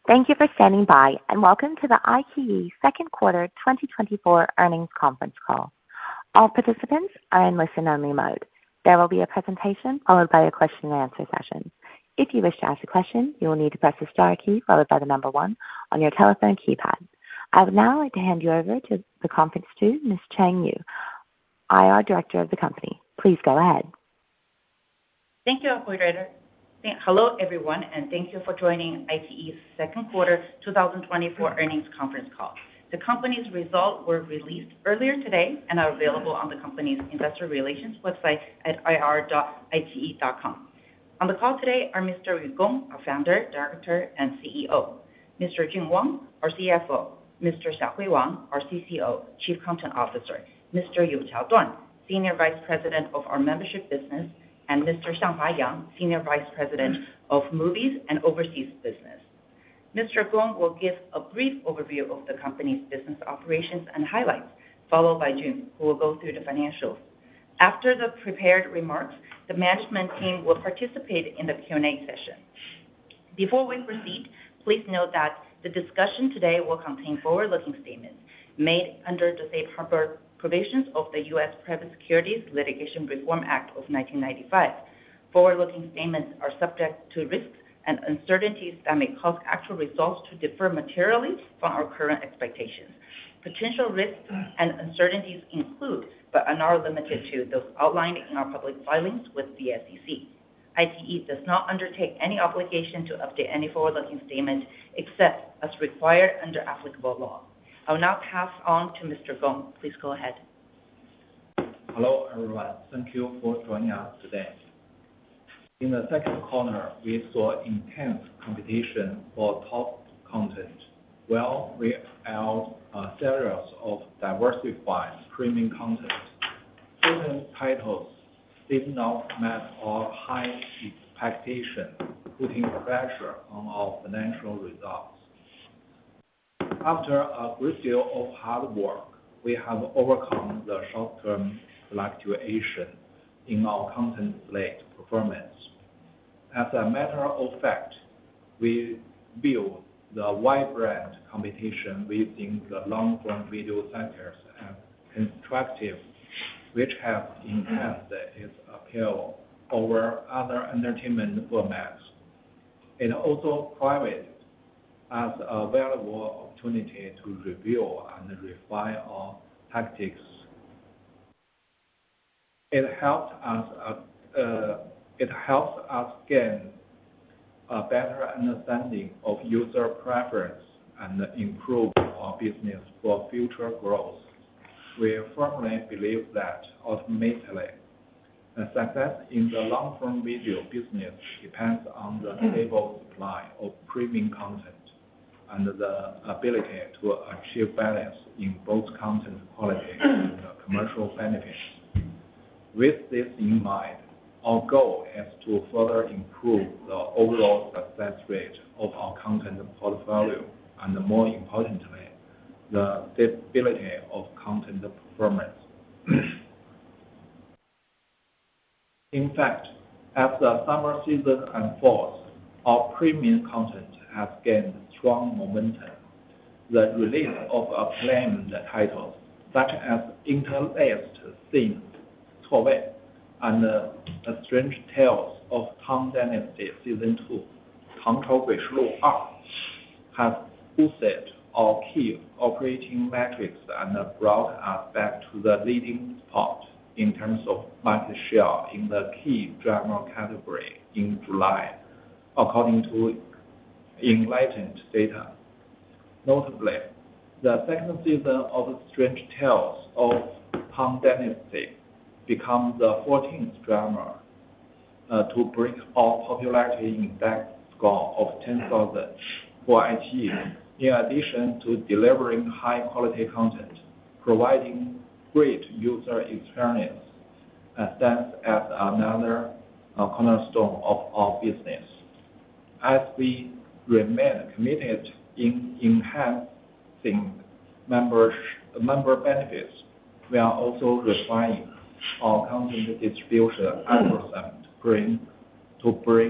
Thank you for standing by, and welcome to the iQIYI second quarter 2024 earnings conference call. All participants are in listen-only mode. There will be a presentation followed by a question and answer session. If you wish to ask a question, you will need to press the star key followed by the number 1 on your telephone keypad. I would now like to hand you over to the conference to Ms. Cheng Yu, IR Director of the company. Please go ahead. Thank you, operator. Hello, everyone, and thank you for joining iQIYI's second quarter 2024 earnings conference call. The company's results were released earlier today and are available on the company's investor relations website at ir.iqiyi.com. On the call today are Mr. Yu Gong, our founder, director, and CEO; Mr. Jun Wang, our CFO; Mr. Xiaohui Wang, our CCO, Chief Content Officer; Mr. Youqiao Duan, Senior Vice President of our membership business; and Mr. Xianghua Yang, Senior Vice President of Movies and Overseas Business. Mr. Gong will give a brief overview of the company's business operations and highlights, followed by Jun, who will go through the financials. After the prepared remarks, the management team will participate in the Q&A session. Before we proceed, please note that the discussion today will contain forward-looking statements made under the safe harbor provisions of the U.S. Private Securities Litigation Reform Act of 1995. Forward-looking statements are subject to risks and uncertainties that may cause actual results to differ materially from our current expectations. Potential risks and uncertainties include, but are not limited to, those outlined in our public filings with the SEC. iQIYI does not undertake any obligation to update any forward-looking statement except as required under applicable law. I will now pass on to Mr. Gong. Please go ahead. Hello, everyone. Thank you for joining us today. In the second quarter, we saw intense competition for top content, while we aired a series of diversified premium content. Certain titles did not meet our high expectations, putting pressure on our financial results. After a great deal of hard work, we have overcome the short-term fluctuation in our content slate performance. As a matter of fact, we view the vibrant competition within the long-form video sectors as constructive, which has enhanced its appeal over other entertainment formats. It also provided us a valuable opportunity to review and refine our tactics. It helps us gain a better understanding of user preference and improve our business for future growth. We firmly believe that ultimately, the success in the long-form video business depends on the stable supply of premium content and the ability to achieve balance in both content quality and commercial benefits. With this in mind, our goal is to further improve the overall success rate of our content portfolio and, more importantly, the stability of content performance. In fact, as the summer season unfolds, our premium content has gained strong momentum. The release of acclaimed titles such as Interlaced Scenes, 错位, and The Strange Tales of Tang Dynasty Season 2, 唐朝诡事录2, have boosted our key operating metrics and brought us back to the leading spot in terms of market share in the key drama category in July, according to enlightened data. Notably, the second season of Strange Tales of Tang Dynasty became the 14th drama to break our popularity index score of 10,000 for iQIYI. In addition to delivering high-quality content, providing great user experience stands as another cornerstone of our business. As we remain committed in enhancing member benefits, we are also refining our content distribution algorithm to bring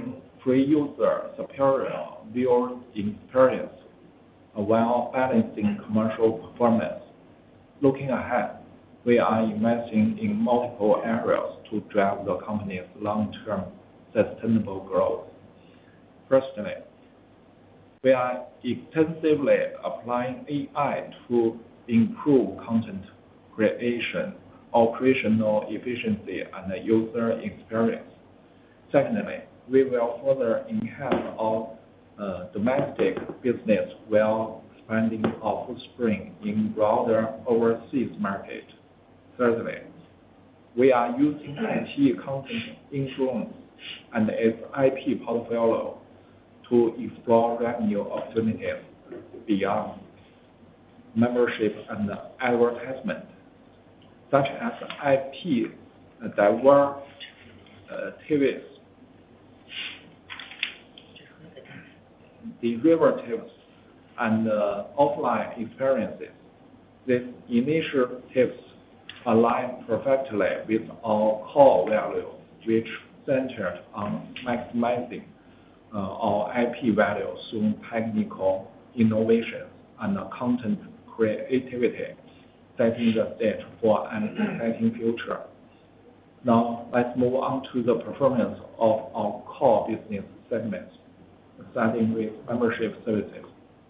free user superior viewer experience while balancing commercial performance. Looking ahead, we are investing in multiple areas to drive the company's long-term sustainable growth. Firstly, we are extensively applying AI to improve content creation, operational efficiency, and user experience. Secondly, we will further enhance our domestic business while expanding our footprint in broader overseas market. Thirdly, we are using iQIYI content influence and its IP portfolio to explore revenue opportunities beyond membership and advertisement, such as IP derivatives and offline experiences. These initiatives align perfectly with our core value, which centered on maximizing our IP value through technical innovation and content creativity, setting the stage for an exciting future. Now, let's move on to the performance of our core business segments, starting with membership services.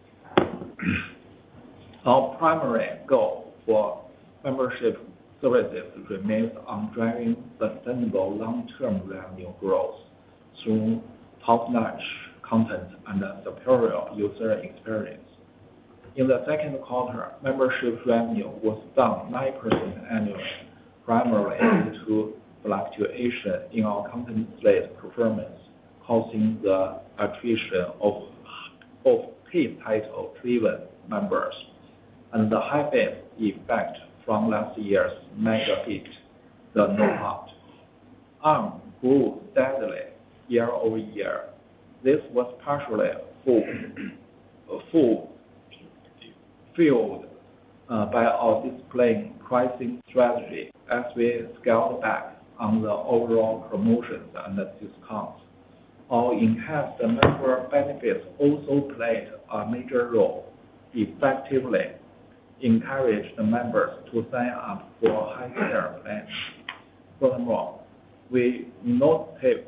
Our primary goal for membership services remains on driving sustainable long-term revenue growth through top-notch content and a superior user experience. In the second quarter, membership revenue was down 9% annually, primarily due to fluctuation in our content slate performance, causing the attrition of hit title-driven members, and the high base effect from last year's mega hit, The Knockout. ARM grew steadily year-over-year. This was partially fueled by our disciplined pricing strategy as we scaled back on the overall promotions and discounts. Our enhanced member benefits also played a major role, effectively encouraged the members to sign up for high-tier plans. Furthermore, we innovative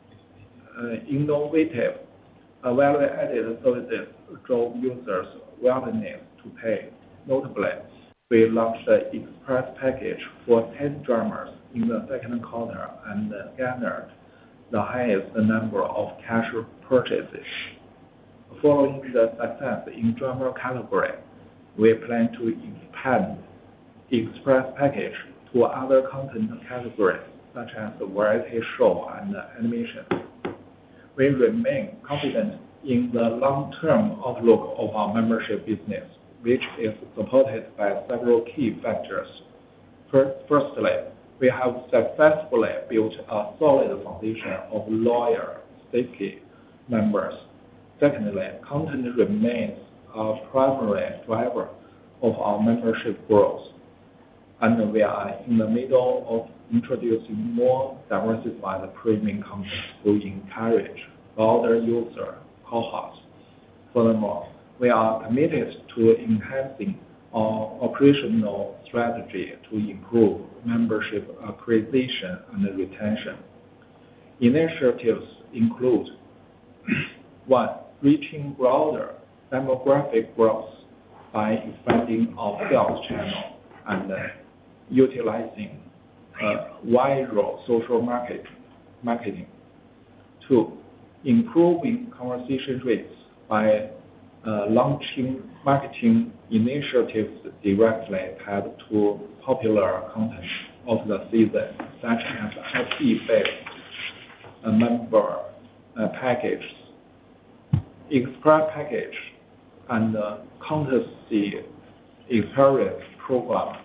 value-added services drove users' willingness to pay. Notably, we launched the Express package for 10 dramas in the second quarter and garnered the highest number of cash purchases. Following the success in drama category, we plan to expand Express package to other content categories such as variety show and animation. We remain confident in the long-term outlook of our membership business, which is supported by several key factors. Firstly, we have successfully built a solid foundation of loyal, sticky members. Secondly, content remains a primary driver of our membership growth, and we are in the middle of introducing more diversified premium content to encourage broader user cohorts. Furthermore, we are committed to enhancing our operational strategy to improve membership acquisition and retention. Initiatives include 1. Reaching broader demographic growth by expanding our sales channel and utilizing viral social marketing. 2. Improving conversion rates by launching marketing initiatives directly tied to popular content of the season, such as IP-based member package, Express package, and courtesy experience program.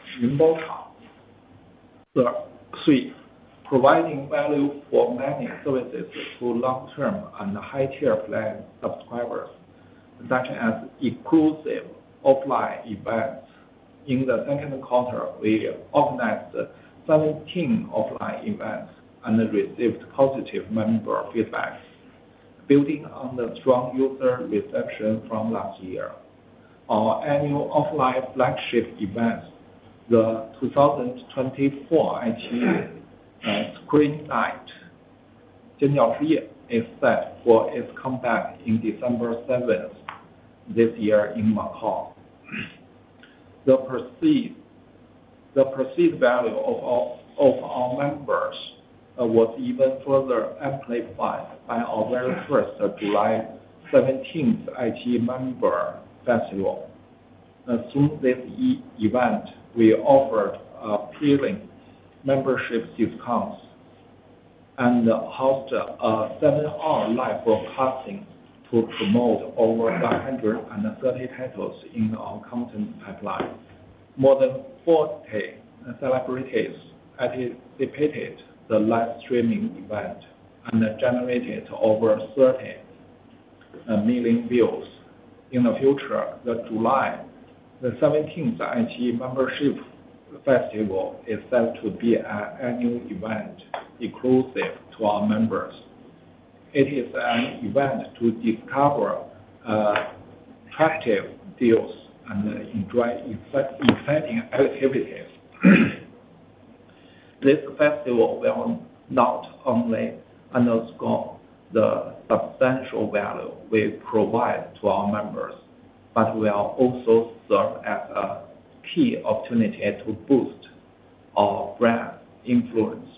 3. Providing value for many services to long-term and high-tier plan subscribers, such as exclusive offline events. In the second quarter, we organized 17 offline events and received positive member feedback. Building on the strong user reception from last year, our annual offline flagship event, the 2024 iQIYI Screen Night, 尖叫之夜, is set for its comeback in December 7th this year in Macau. The perceived value of our members was even further amplified by our very first July 17th iQIYI Member Festival. Through this event, we offered appealing membership discounts and hosted a 7-hour live broadcasting to promote over 130 titles in our content pipeline. More than 40 celebrities participated the live streaming event and generated over 30 million views. In the future, the July 17th iQIYI Membership Festival is set to be an annual event exclusive to our members. It is an event to discover attractive deals and enjoy exciting activities. This festival will not only underscore the substantial value we provide to our members, but will also serve as a key opportunity to boost our brand influence.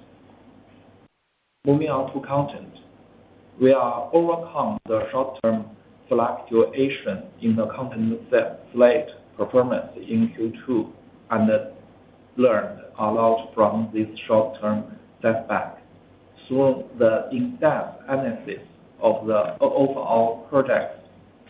Moving on to content, we are overcome the short-term fluctuation in the content slate performance in Q2 and learned a lot from this short-term setback. Through the in-depth analysis of our projects,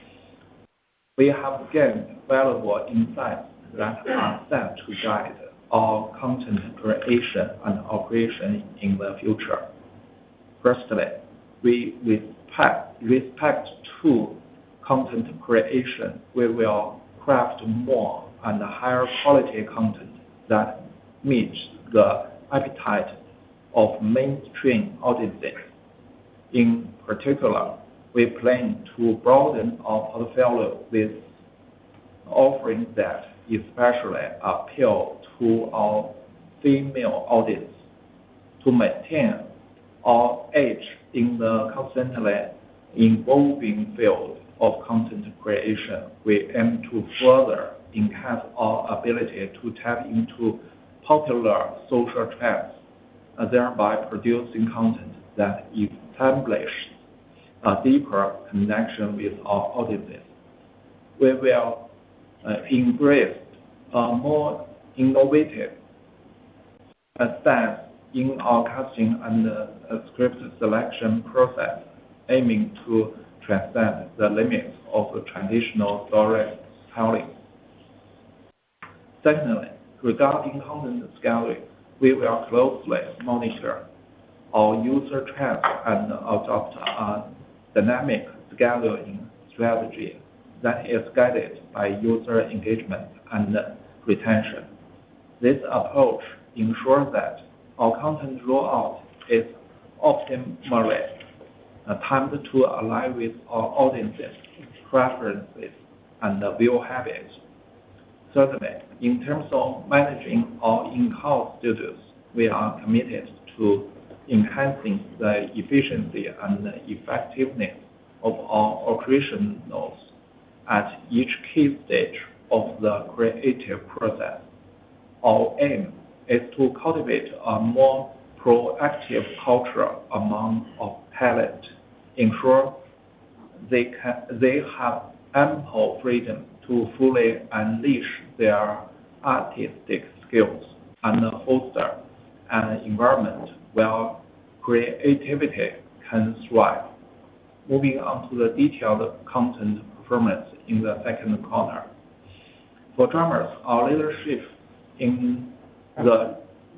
we have gained valuable insights that are set to guide our content creation and operation in the future. Firstly, we respect to content creation. We will craft more and higher quality content that meets the appetite of mainstream audiences. In particular, we plan to broaden our portfolio with offerings that especially appeal to our female audience. To maintain our edge in the constantly evolving field of content creation, we aim to further enhance our ability to tap into popular social trends, thereby producing content that establishes a deeper connection with our audiences. We will embrace a more innovative stance in our casting and script selection process, aiming to transcend the limits of traditional storytelling. Secondly, regarding content scaling, we will closely monitor our user trends and adopt a dynamic scaling strategy that is guided by user engagement and retention. This approach ensures that our content rollout is optimally timed to align with our audience's preferences and view habits. Thirdly, in terms of managing our in-house studios, we are committed to enhancing the efficiency and effectiveness of our operationals at each key stage of the creative process. Our aim is to cultivate a more proactive culture among our talent, ensure they have ample freedom to fully unleash their artistic skills and foster an environment where creativity can thrive. Moving on to the detailed content performance in the second quarter. For dramas, our leadership in the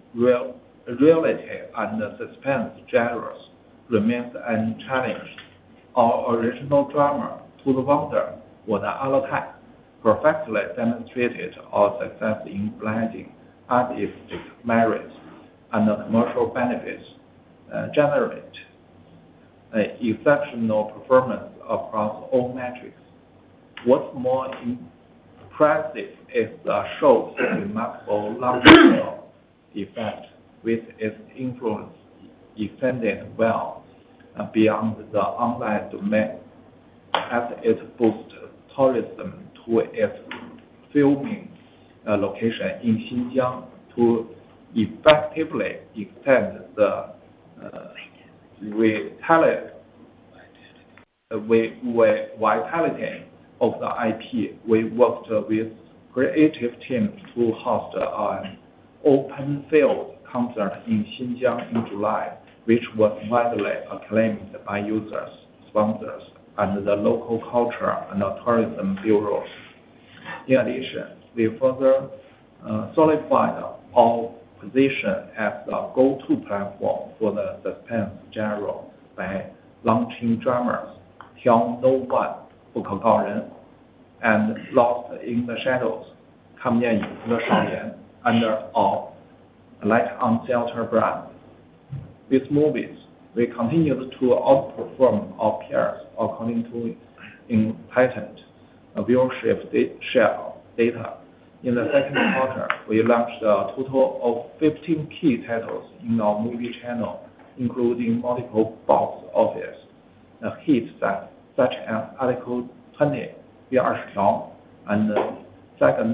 reality and suspense genres remains unchallenged. Our original drama, 兔子汪的我的阿勒泰, perfectly demonstrated our success in blending artistic merits and commercial benefits, generate exceptional performance across all metrics. What's more impressive is the show's remarkable long-term effect, with its influence extending well beyond the online domain, as it boosts tourism to its filming location in Xinjiang to effectively extend the vitality of the IP. We worked with creative teams to host an open field concert in Xinjiang in July, which was widely acclaimed by users, sponsors, and the local culture and tourism bureaus. In addition, we further solidified our position as the go-to platform for the suspense genre by launching dramas "挑 No One" 不可告人 and "Lost in the Shadows" 看不见影子的少年 under our Light on Theater brand. With movies, we continued to outperform our peers according to enlightened viewership share data. In the second quarter, we launched a total of 15 key titles in our movie channel, including multiple box office hits such as Article 20, 第20条, and second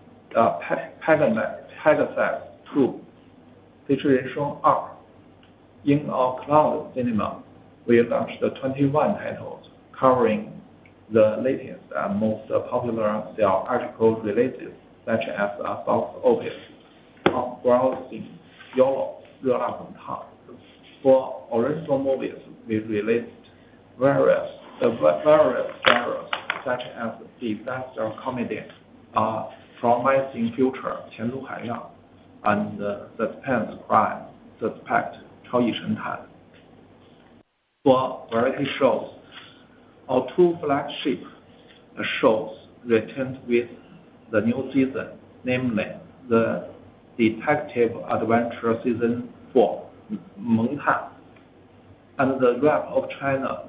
Pegasus 2, 飞驰人生2. In our cloud cinema, we launched 21 titles covering the latest and most popular theatrical releases, such as box office, Browsing, YOLO, 热辣滚烫. For original movies, we released various genres, such as disaster comedy, Promising Future, 前途海量, and suspense crime, Suspect, 超异神探. For variety shows, our two flagship shows returned with the new season, namely the Detective Adventure Season 4, 萌探, and the Rap of China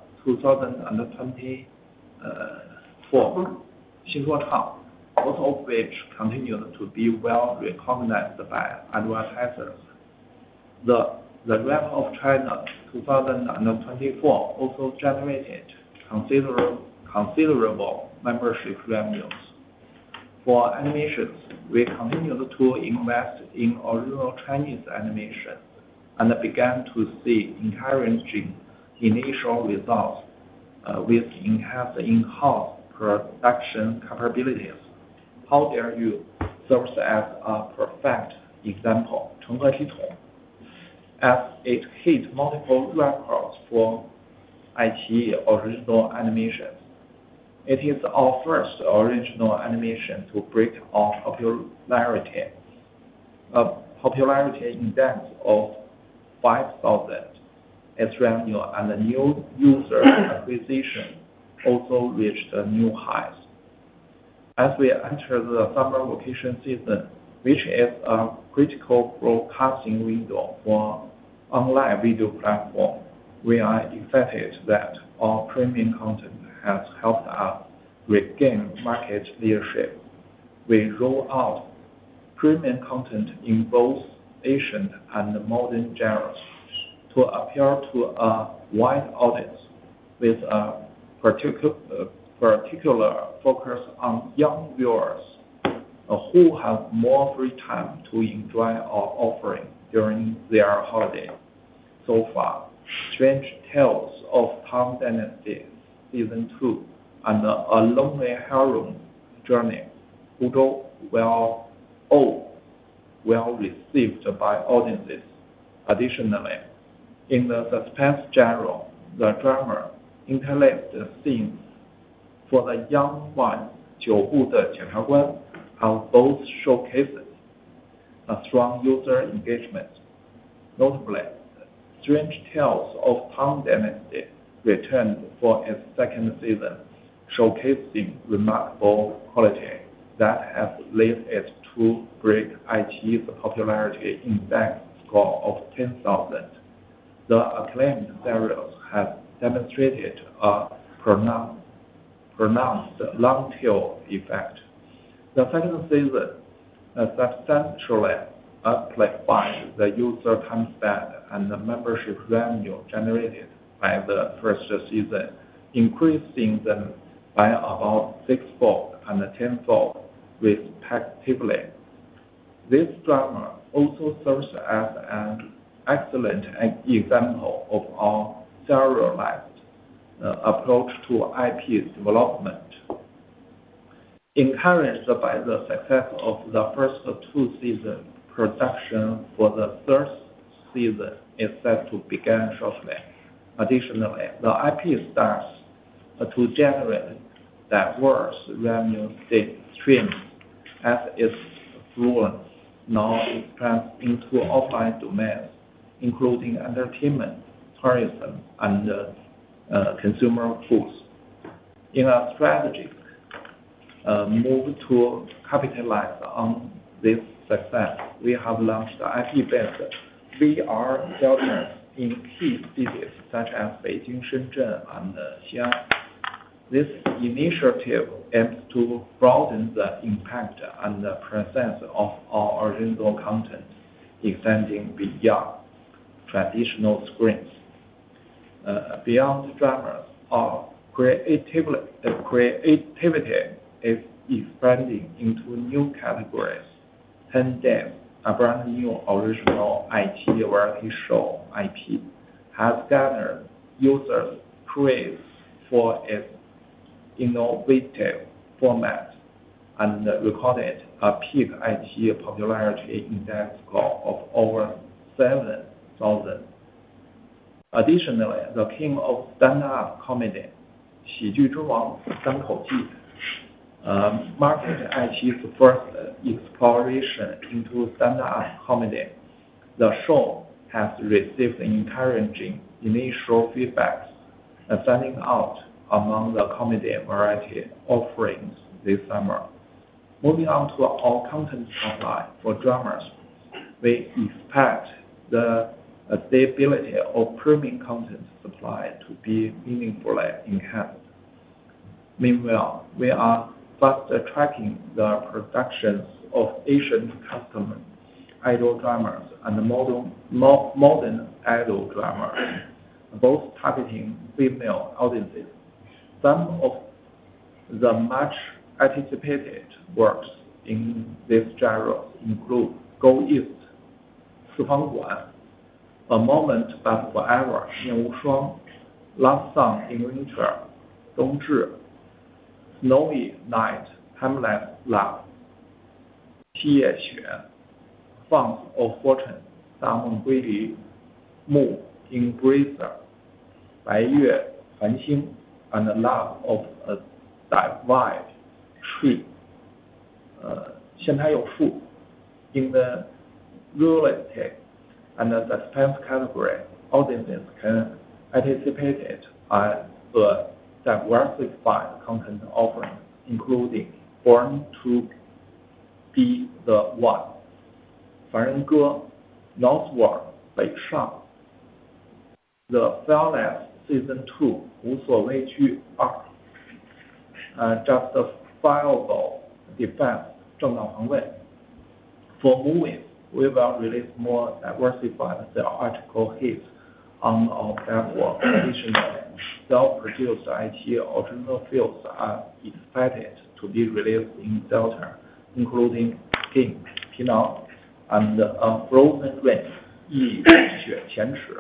2024, 新说唱, both of which continued to be well recognized by advertisers. The Rap of China 2024 also generated considerable membership revenues. For animations, we continued to invest in original Chinese animation and began to see encouraging initial results with enhanced in-house production capabilities. How Dare You serves as a perfect example, 成何体统, as it hit multiple records for iQIYI original animations. It is our first original animation to break our popularity index of 5,000. Its revenue and the new user acquisition also reached new highs. As we enter the summer vacation season, which is a critical broadcasting window for online video platform, we are excited that our premium content has helped us regain market leadership. We roll out premium content in both ancient and modern genres to appeal to a wide audience, with a particular focus on young viewers who have more free time to enjoy our offering during their holiday. So far, Strange Tales of Tang Dynasty Season 2 and A Lonely Heroine Journey, 湖州, were all well received by audiences. Additionally, in the suspense genre, the drama interlaced scenes for the young ones, 九部的检察官, have both showcases a strong user engagement. Notably, Strange Tales of Tang Dynasty returned for its second season, showcasing remarkable quality that has led it to break iQIYI's popularity index score of 10,000. The acclaimed series has demonstrated a pronounced long-tail effect. The second season substantially amplified the user time spent and the membership revenue generated by the first season, increasing them by about 6-fold and 10-fold respectively. This drama also serves as an excellent example of our serialized approach to IP development. Encouraged by the success of the first 2 seasons, production for the third season is set to begin shortly. Additionally, the IP starts to generate diverse revenue streams as its influence now expands into offline domains, including entertainment, tourism, and consumer goods. In a strategic move to capitalize on this success, we have launched IP-based VR theaters in key cities such as Beijing, Shenzhen, and Xi'an. This initiative aims to broaden the impact and the presence of our original content, extending beyond traditional screens. Beyond dramas, our creativity is expanding into new categories. 10 Days, a brand new original iQIYI variety show IP, has garnered users' praise for its innovative format and recorded a peak iQIYI popularity index score of over 7,000. Additionally, the king of stand-up comedy, 喜剧之王单口剧 marked iQIYI's first exploration into stand-up comedy. The show has received encouraging initial feedback, standing out among the comedy variety offerings this summer. Moving on to our content supply for dramas, we expect the stability of premium content supply to be meaningfully enhanced. Meanwhile, we are fast-tracking the productions of Asian custom idol dramas and modern idol dramas, both targeting female audiences. Some of the much-anticipated works in this genre include Go East, 四方馆, A Moment But Forever, 面无双, Love Song in Winter, 冬至, Snowy Night, Timeless Love, 七夜雪, Fonts of Fortune, 大梦归离, Moon Embracer, 白月繁星, and Love of a Divine Tree, 线台有树. In the realistic and suspense category, audiences can anticipate a diversified content offering, including Born to Be the One, 凡人歌, Northward, 北上, The Fearless Season 2, 无所畏惧2, Justifiable Defense, 正当防卫. For movies, we will release more diversified theatrical hits on our platform. Additionally, self-produced iQIYI original films are expected to be released in theater, including King, 皮囊, and A Frozen Rain, 一雪前耻.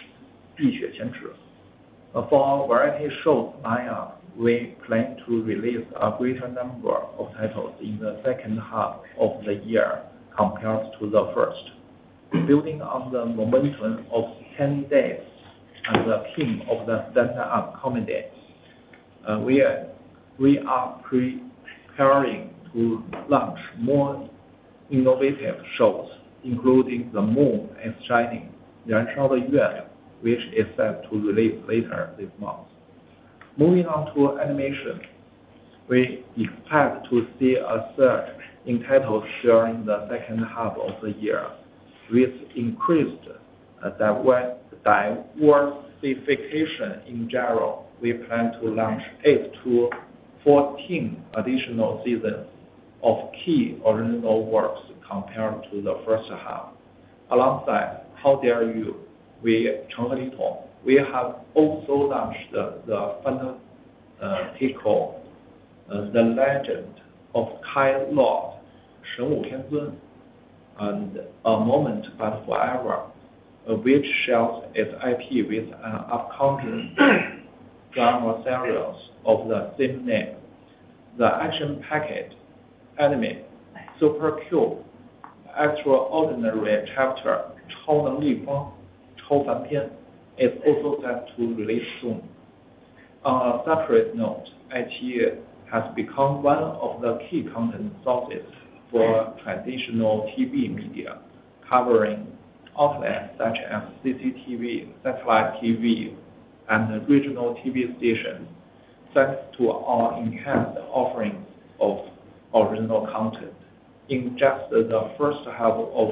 For our variety shows lineup, we plan to release a greater number of titles in the second half of the year compared to the first. Building on the momentum of 10 Days and the king of the stand-up comedy, we are preparing to launch more innovative shows, including The Moon is Shining, 燃烧的月亮, which is set to release later this month. Moving on to animation, we expect to see a surge in titles during the second half of the year, with increased diversity diversification in general, we plan to launch 8 to 14 additional seasons of key original works compared to the first half. Alongside How Dare You with Cheng He Li Tong, we have also launched the fantastical The Legend of Kai Lord, 神武天尊, and A Moment But Forever, which shares its IP with an upcoming drama series of the same name. The action-packed anime Super Cube Extraordinary Chapter 超能力光超凡篇 is also set to release soon. On a separate note, iQIYI has become one of the key content sources for traditional TV media, covering outlets such as CCTV, satellite TV, and regional TV stations, thanks to our enhanced offerings of original content. In just the first half of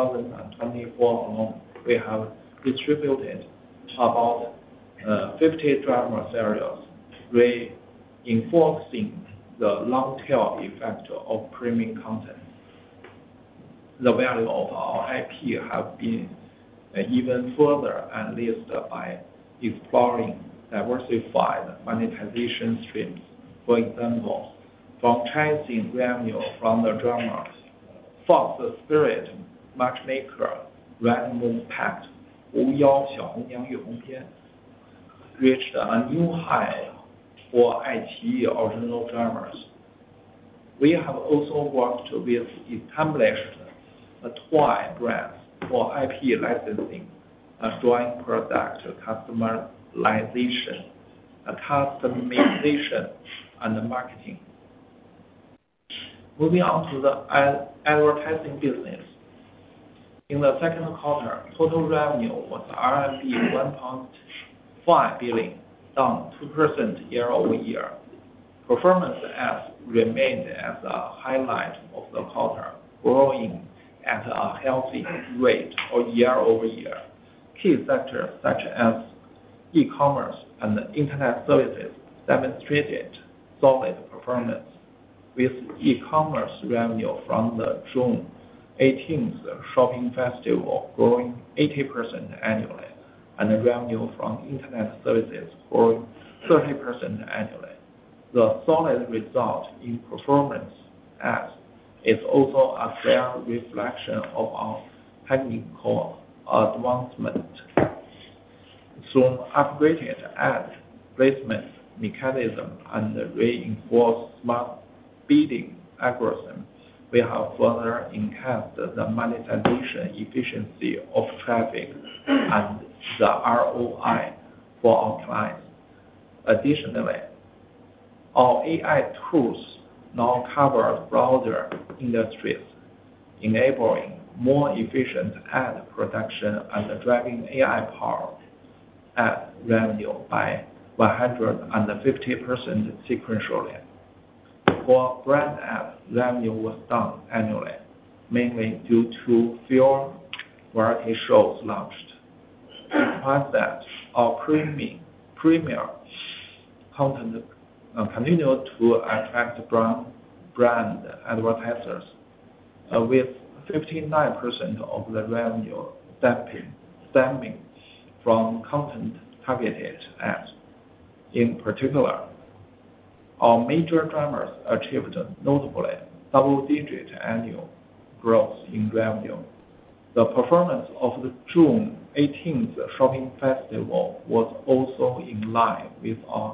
2024 alone, we have distributed about 50 drama series, reinforcing the long-tail effect of premium content. The value of our IP have been even further enhanced by exploring diversified monetization streams. For example, franchising revenue from the dramas Fox Spirit Matchmaker, Red Moon Pact, 狐妖小红娘与红篇 reached a new high for iQIYI original dramas. We have also worked with established toy brands for IP licensing, joint product customization, and marketing. Moving on to the advertising business. In the second quarter, total revenue was RMB 1.5 billion, down 2% year-over-year. Performance ads remained as a highlight of the quarter, growing at a healthy rate year-over-year. Key sectors such as e-commerce and internet services demonstrated solid performance, with e-commerce revenue from the June 18th shopping festival growing 80% annually, and revenue from internet services growing 30% annually. The solid result in performance ads is also a fair reflection of our technical advancement. Through upgraded ad placement mechanism and reinforced smart bidding algorithm, we have further enhanced the monetization efficiency of traffic and the ROI for our clients. Additionally, our AI tools now cover broader industries, enabling more efficient ad production and driving AI-powered ad revenue by 150% sequentially. For brand ads, revenue was down annually, mainly due to fewer variety shows launched. Despite that, our premier content continued to attract brand advertisers, with 59% of the revenue stemming from content-targeted ads. In particular, our major dramas achieved notably double-digit annual growth in revenue. The performance of the June 18th shopping festival was also in line with our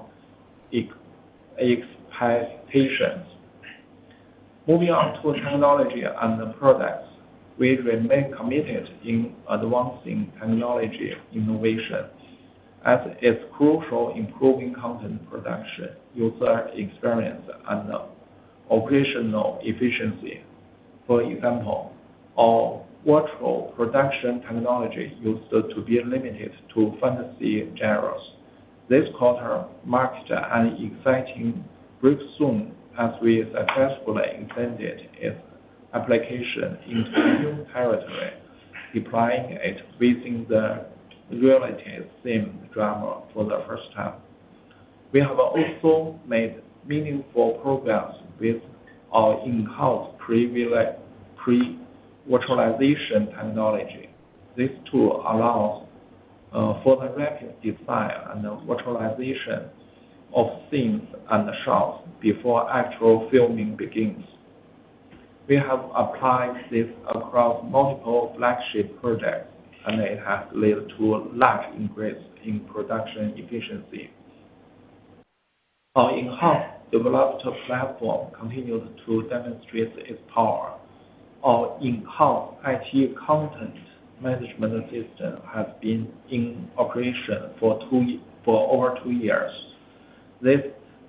expectations. Moving on to technology and products, we remain committed in advancing technology innovation, as it's crucial in improving content production, user experience, and operational efficiency. For example, our virtual production technology used to be limited to fantasy genres. This quarter marked an exciting breakthrough as we successfully extended its application into new territory, deploying it within the reality-themed drama for the first time. We have also made meaningful progress with our in-house pre-virtualization technology. This tool allows for the rapid design and virtualization of scenes and shots before actual filming begins. We have applied this across multiple flagship projects, and it has led to a large increase in production efficiency. Our in-house developed platform continues to demonstrate its power. Our in-house IT content management system has been in operation for over 2 years. This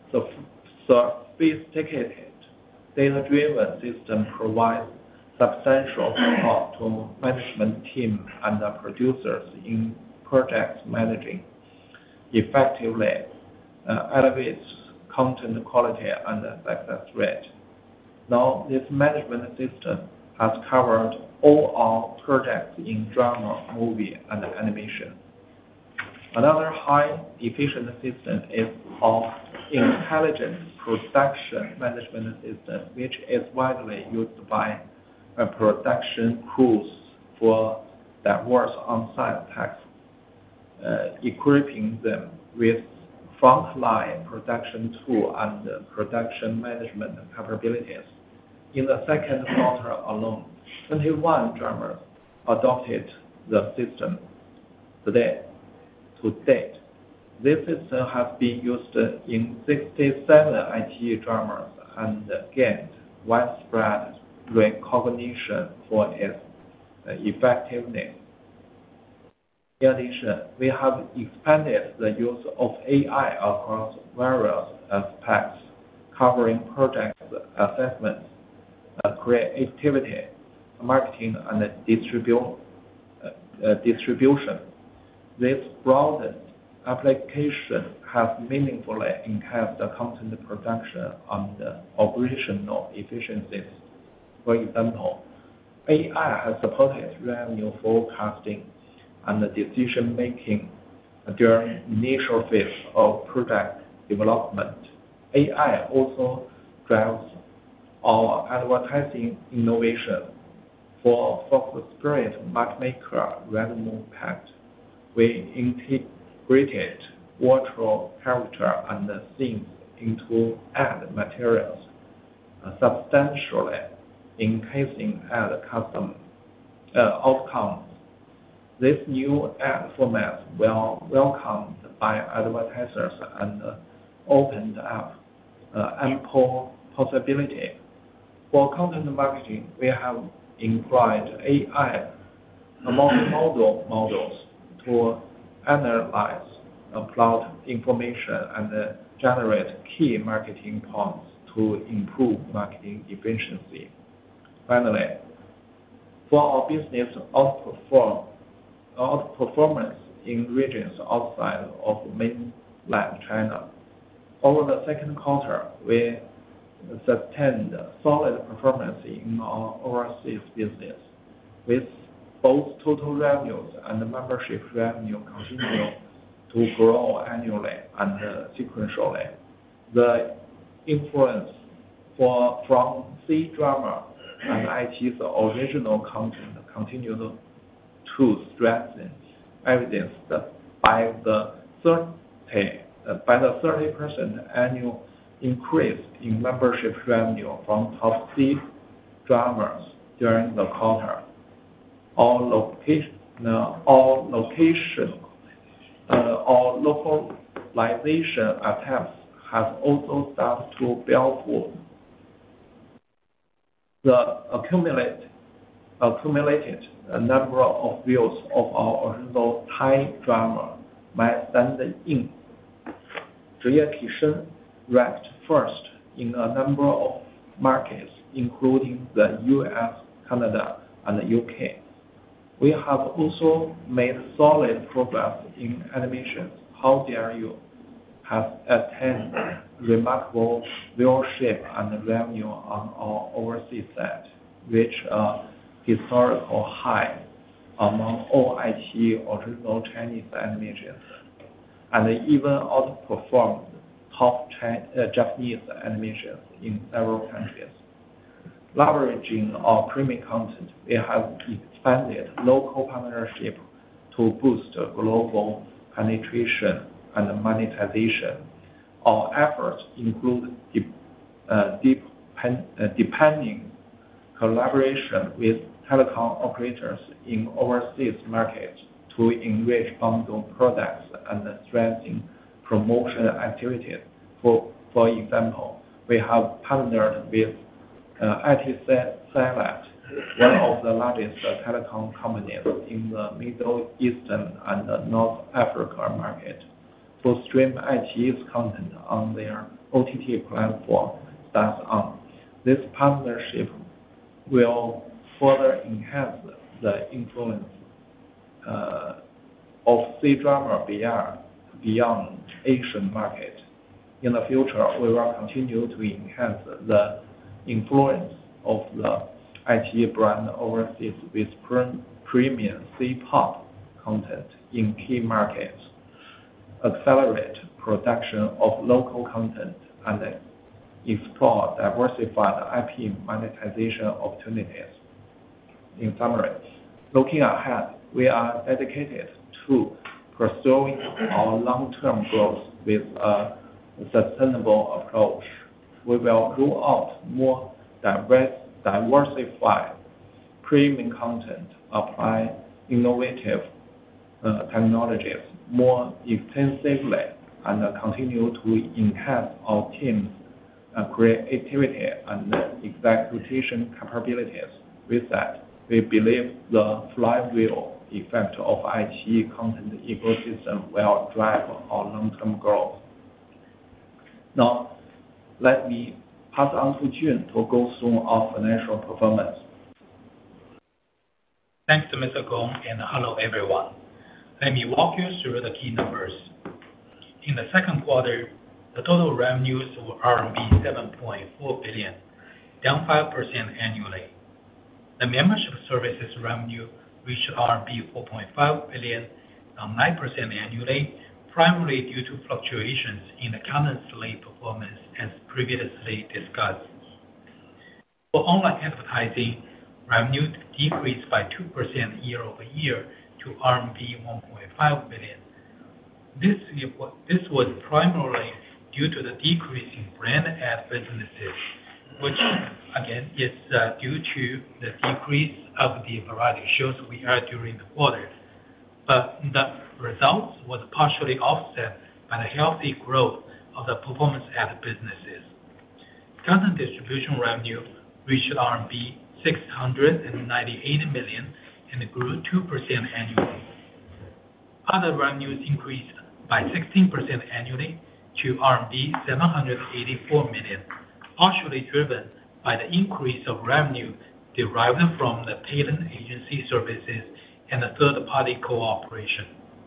sophisticated data-driven system provides substantial support to management team and the producers in projects managing effectively, elevates content quality and success rate. Now, this management system has covered all our projects in drama, movie, and animation. Another high-efficient system is our intelligent production management system, which is widely used by production crews for diverse on-site tasks, equipping them with frontline production tool and production management capabilities. In the second quarter alone, 21 dramas adopted the system. To date, this system has been used in 67 iQIYI dramas and gained widespread recognition for its effectiveness. In addition, we have expanded the use of AI across various aspects, covering project assessment, creativity, marketing, and distribution. This broadened application has meaningfully enhanced the content production and operational efficiencies. For example, AI has supported revenue forecasting and decision-making during initial phase of project development. AI also drives our advertising innovation. For Fox Spirit Matchmaker Revenue Pact, we integrated virtual character and scenes into ad materials, substantially increasing ad custom outcomes. This new ad format well welcomed by advertisers and opened up ample possibility. For content marketing, we have employed AI multimodal models to analyze plot information and generate key marketing points to improve marketing efficiency. Finally, for our business outperformance in regions outside of mainland China, over the second quarter, we sustained solid performance in our overseas business, with both total revenues and membership revenue continue to grow annually and sequentially. The influence from C-drama and iQIYI's original content continued to strengthen, evidenced by the 30% annual increase in membership revenue from top C-dramas during the quarter. Our localization attempts have also started to bear fruit. The accumulated number of views of our original Thai drama, My Stand In, 职业提升, ranked first in a number of markets, including the US, Canada, and the UK. We have also made solid progress in animation. How Dare You has attained remarkable viewership and revenue on our overseas set, reached a historical high among all iQIYI original Chinese animations, and even outperformed top Japanese animations in several countries. Leveraging our premium content, we have expanded local partnership to boost global penetration and monetization. Our efforts include deepening collaboration with telecom operators in overseas markets to enrich bundle products and strengthen promotion activities. For example, we have partnered with Etisalat, one of the largest telecom companies in the Middle Eastern and North Africa market, to stream iQIYI's content on their OTT platform StarsOn. This partnership will further enhance the influence of C-drama beyond Asian market. In the future, we will continue to enhance the influence of the iQIYI brand overseas with premium C-pop content in key markets, accelerate production of local content, and explore diversified IP monetization opportunities. In summary, looking ahead, we are dedicated to pursuing our long-term growth with a sustainable approach. We will roll out more diversified premium content, apply innovative technologies more extensively, and continue to enhance our team's creativity and execution capabilities. With that, we believe the flywheel effect of iQIYI content ecosystem will drive our long-term growth. Now, let me pass on to Jun to go through our financial performance. Thanks to Mr. Gong, and hello everyone. Let me walk you through the key numbers. In the second quarter, the total revenues were RMB 7.4 billion, down 5% annually. The membership services revenue reached RMB 4.5 billion, down 9% annually, primarily due to fluctuations in the content slate performance as previously discussed. For online advertising, revenue decreased by 2% year-over-year to RMB 1.5 billion. This was primarily due to the decrease in brand ad businesses, which again is due to the decrease of the variety shows we had during the quarter. But the results was partially offset by the healthy growth of the performance ad businesses. Content distribution revenue reached RMB 698 million and grew 2% annually. Other revenues increased by 16% annually to RMB 784 million, partially driven by the increase of revenue derived from the talent agency services and the third-party cooperation.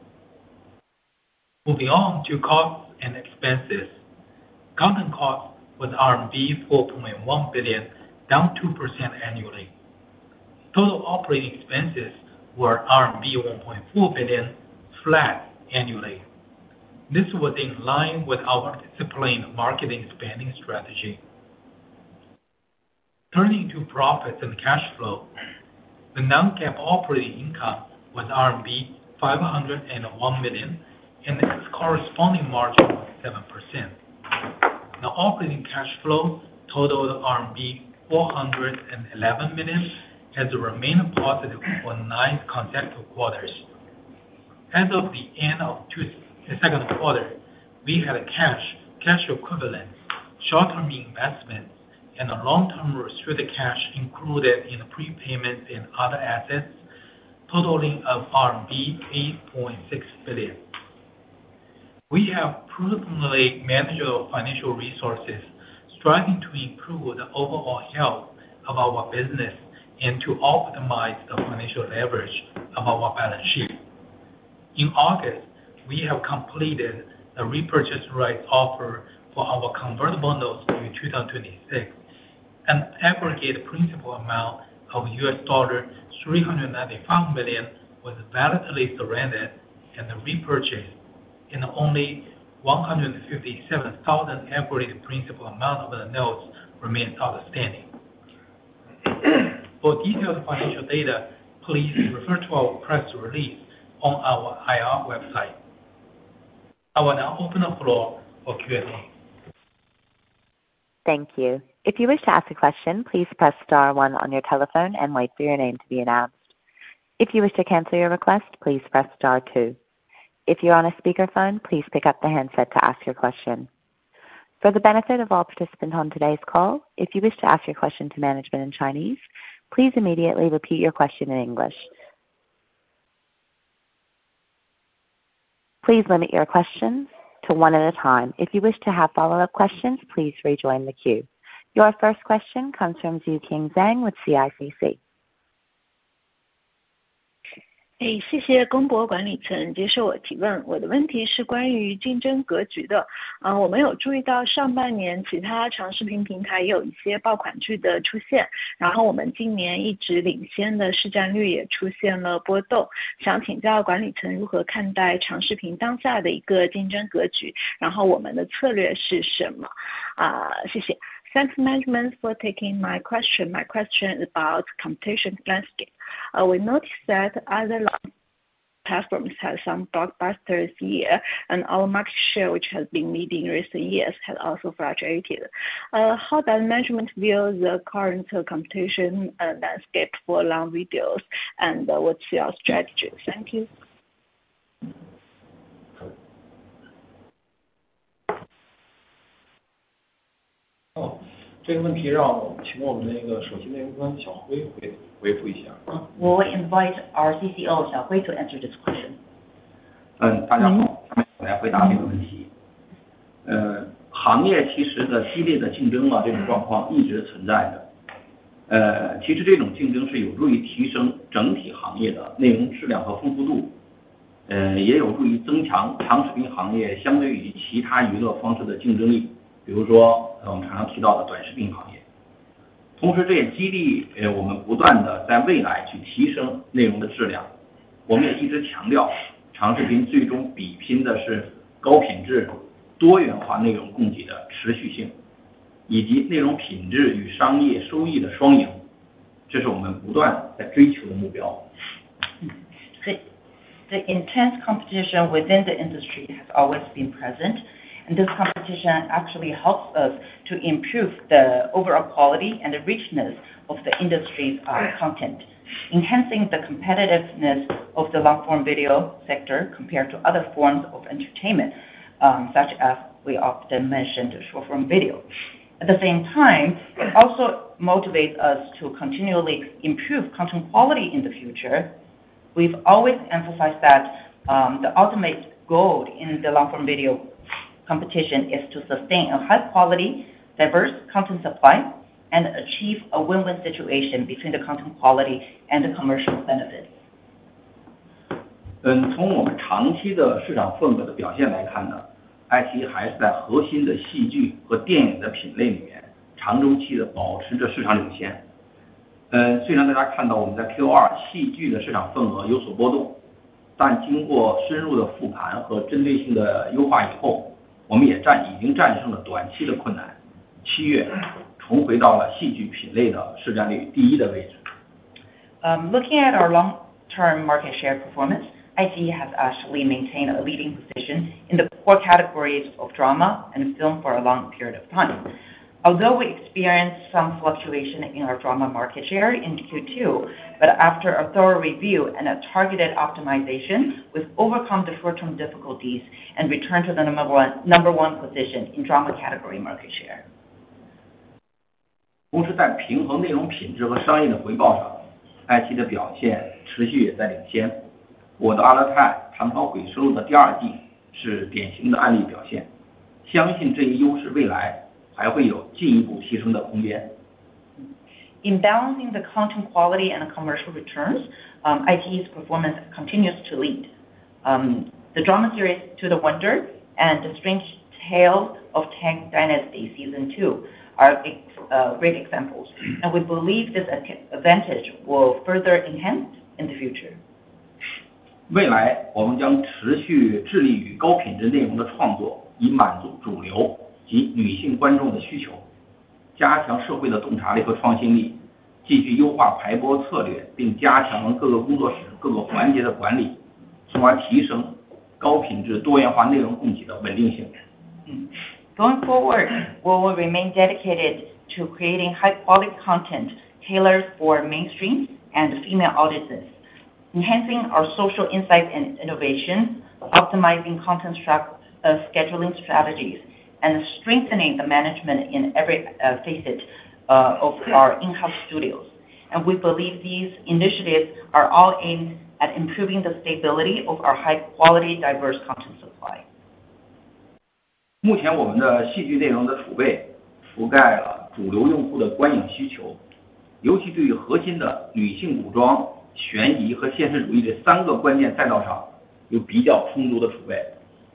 Moving on to costs and expenses. Content cost was RMB 4.1 billion, down 2% annually. Total operating expenses were RMB 1.4 billion, flat annually. This was in line with our disciplined marketing spending strategy. Turning to profits and cash flow, the non-GAAP operating income was RMB 501 million, and its corresponding margin was 7%. The operating cash flow totaled RMB 411 million, has remained positive for 9 consecutive quarters. As of the end of the second quarter, we had a cash equivalents, short-term investments, and a long-term restricted cash included in the prepayments and other assets, totaling of RMB 8.6 billion. We have prudently managed our financial resources, striving to improve the overall health of our business and to optimize the financial leverage of our balance sheet. In August, we have completed the repurchase rights offer for our convertible notes due 2026, an aggregate principal amount of $395 million was validly surrendered and repurchased, and only 157,000 aggregate principal amount of the notes remains outstanding. For detailed financial data, please refer to our press release on our IR website. I will now open the floor for Q&A. Thank you. If you wish to ask a question, please press star 1 on your telephone and wait for your name to be announced. If you wish to cancel your request, please press star 2. If you're on a speakerphone, please pick up the handset to ask your question. For the benefit of all participants on today's call, if you wish to ask your question to management in Chinese, please immediately repeat your question in English. Please limit your questions to 1 at a time. If you wish to have follow-up questions, please rejoin the queue. Your first question comes from Zuqing Zhang with CICC. 谢谢公博管理层接受我提问。我的问题是关于竞争格局的。我们有注意到上半年其他长视频平台也有一些爆款剧的出现，然后我们今年一直领先的市占率也出现了波动。想请教管理层如何看待长视频当下的一个竞争格局，然后我们的策略是什么？谢谢。Thanks management for taking my question. My question is about competition landscape. We noticed that other platforms have some blockbusters year, and our market share, which has been leading in recent years, has also fluctuated. How does management view the current competition landscape for long videos, and what's your strategy? Thank you. 这个问题让我请我们那个首席内容官小辉回复一下。 We'll invite our CCO 小辉 to answer this question. 大家好，下面我来回答这个问题。行业其实的激烈的竞争这种状况一直存在的。其实这种竞争是有助于提升整体行业的内容质量和丰富度，也有助于增强长视频行业相对于其他娱乐方式的竞争力。比如说我们常常提到的短视频行业，同时这也激励我们不断的在未来去提升内容的质量。我们也一直强调，长视频最终比拼的是高品质、多元化内容供给的持续性，以及内容品质与商业收益的双赢，这是我们不断在追求的目标。 The intense competition within the industry has always been present. And this competition actually helps us to improve the overall quality and the richness of the industry's content, enhancing the competitiveness of the long-form video sector compared to other forms of entertainment, such as we often mentioned short-form video. At the same time, it also motivates us to continually improve content quality in the future. We've always emphasized that the ultimate goal in the long-form video competition is to sustain a high-quality, diverse content supply and achieve a win-win situation between the content quality and the commercial benefits. 从我们长期的市场份额的表现来看呢，爱奇艺还是在核心的戏剧和电影的品类里面长周期的保持着市场领先。虽然大家看到我们在 Q2 戏剧的市场份额有所波动，但经过深入的复盘和针对性的优化以后，我们也已经战胜了短期的困难，7月重回到了戏剧品类的市占率第1的位置。 Looking at our long-term market share performance, iQIYI has actually maintained a leading position in the core categories of drama and film for a long period of time. Although we experienced some fluctuation in our drama market share in Q2, but after a thorough review and a targeted optimization, we've overcome the short-term difficulties and returned to the number one position in drama category market share. 同时，在平衡内容品质和商业的回报上，爱奇艺的表现持续也在领先。我的阿勒泰唐朝鬼收录的第2季是典型的案例表现，相信这一优势未来还会有进一步提升的空间。 In balancing the content quality and the commercial returns, iQIYI's performance continues to lead. The drama series To the Wonder and The Strange Tale of Tang Dynasty Season 2 are great examples, and we believe this advantage will further enhance in the future. 未来我们将持续致力于高品质内容的创作，以满足主流及女性观众的需求，加强社会的洞察力和创新力，继续优化排播策略，并加强各个工作室各个环节的管理，从而提升高品质多元化内容供给的稳定性。 Going forward, we will remain dedicated to creating high-quality content tailored for mainstream and female audiences, enhancing our social insight and innovation, optimizing content scheduling strategies, and strengthening the management in every facet of our in-house studios. And we believe these initiatives are all aimed at improving the stability of our high-quality, diverse content supply. 目前我们的戏剧内容的储备覆盖了主流用户的观影需求，尤其对于核心的女性古装、悬疑和现实主义这3个关键赛道上有比较充足的储备。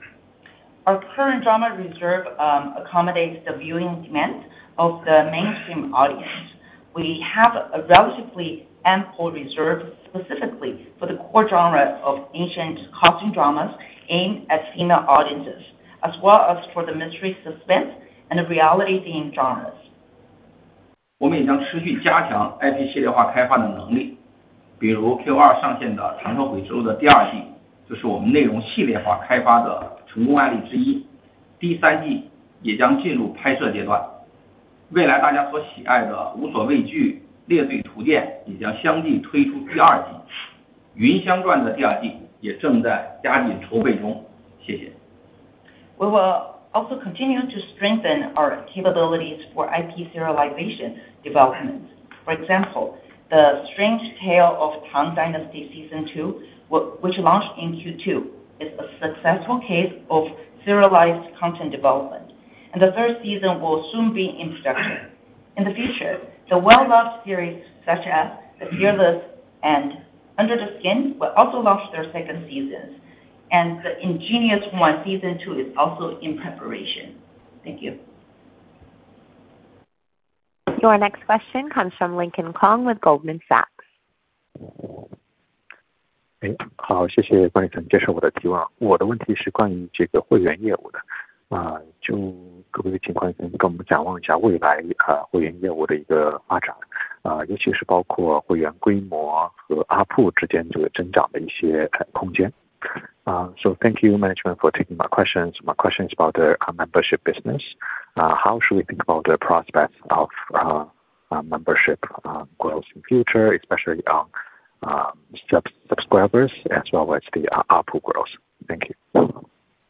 Our current drama reserve accommodates the viewing demand of the mainstream audience. We have a relatively ample reserve specifically for the core genre of ancient costume dramas aimed at female audiences, as well as for the mystery suspense and the reality theme genres. 我们也将持续加强 IP 系列化开发的能力，比如 Q2 上线的《长寿鬼之路》的第2季，就是我们内容系列化开发的成功案例之一。第3季也将进入拍摄阶段。未来大家所喜爱的《无所畏惧》《猎罪图鉴》也将相继推出第2季，《云香传》的第2季也正在加紧筹备中。谢谢。 We will also continue to strengthen our capabilities for IP serialization development. For example, The Strange Tale of Tang Dynasty Season 2, which launched in Q2, is a successful case of serialized content development, and the 3rd season will soon be in production. In the future, the well-loved series such as The Fearless and Under the Skin will also launch their 2nd seasons, and the Ingenious One Season 2 is also in preparation. Thank you. Your next question comes from Lincoln Kong with Goldman Sachs. 好，谢谢管理层接受我的提问。我的问题是关于这个会员业务的，就可不可以请管理层跟我们展望一下未来会员业务的一个发展，尤其是包括会员规模和ARPU之间这个增长的一些空间。So thank you, management, for taking my questions. My question is about the membership business. How should we think about the prospects of membership growth in future, especially on subscribers as well as the ARPU growth? Thank you.